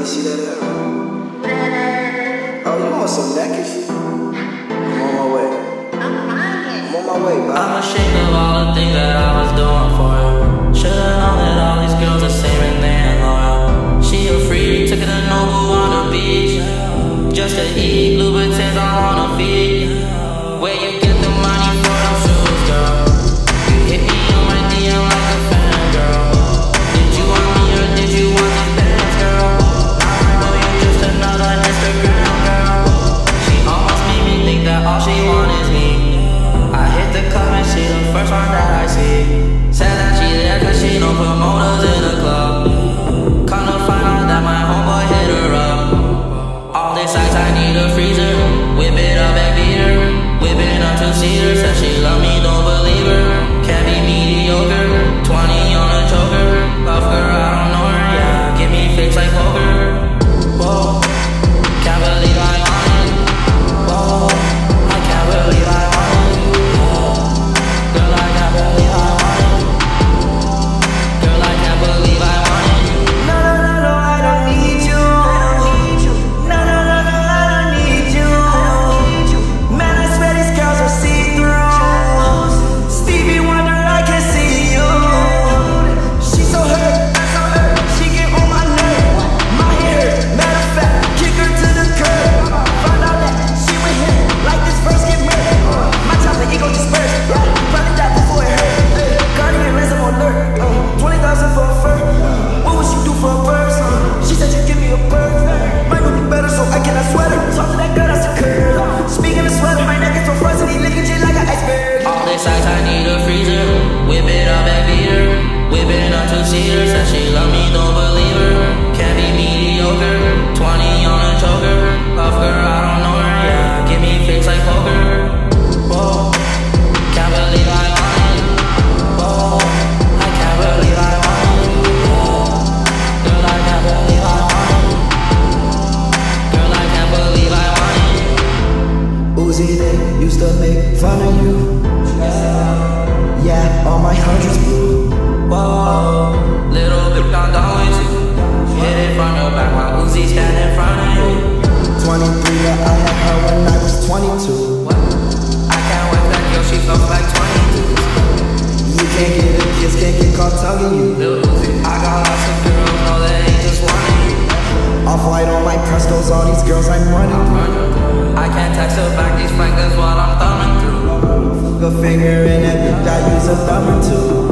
see that hair. Oh, you want some naked shit? I'm on my way. I'm on my way, bro. I'm ashamed of all the things that I was doing for you. Should've known that all these girls are same and they ain't loyal. She a freak, took her to Noble on the beach, just to eat Louboutins on her feet. Where you get the money for them shoes, girl? You hit me on my DM like a fan, girl. Did you want me or did you want these bands, girl? I know you just another Instagram girl. She almost made me think that all she want is me. I hit the club and she the first one that I see. Said that she there cause she no promoters in the club. Come to find out that my homeboy hit her up. All this ice, I need a freezer. Whip it up and beat her. Whipping up two-seater. Said she love me, don't believe her. Can't be mediocre. 20 on a choker. Love her, I don't know her, yeah. Give me fix like poker. Whoa, can't believe I want it. Whoa, I can't believe I want it. Girl, I can't believe I want it. Girl, I can't believe I want it. No, I don't need you. No, I don't need you. Man, I swear these girls are see-through. Stevie Wonder, I can see you. She's so hurt, I'm so hurt. She get on my nerve. My hair, matter of fact, kick her to the curb. Find out that she with him, like this first get murdered. My chopper ego dispersed. Probably died before it hurt. Cardigan ransom on alert. 20,000 for a fur. What would you do for a purse? She said you give me a purse. Mine would be better, so I cannot sweat her. Talk to that girl, that's a curve. Speaking of sweater, my neck is so fuzzy, he licking shit like an iceberg. All this ice, I need a freezer. Whip it up and beat her. Whipping up two-seater. Said she love me, don't believe her. Can't be mediocre. 20 on a choker. Love her, I don't know her, yeah. Give me fix like poker. Whoa, can't believe I want it. Whoa, I can't believe I want it. Girl, I can't believe I want it. Girl, I can't believe I want it. Uzi, they used to make fun of you. Yeah, all my hundreds blue. Whoa, little bit I'm done with you. Hit it from your back, my Uzi stand in front of you. 23, but I had her when I was 22. I can't wait that girl, she feels like 22. You can't get a kiss, can't get caught tugging you. Lil Uzi, I got lots of girls, no they ain't just one of you. Off-white on my Prestos, all these girls I'm running through. I can't text her back, these fingers while I'm thumbing through. Fuck a finger in that bitch, I use a thumb or two.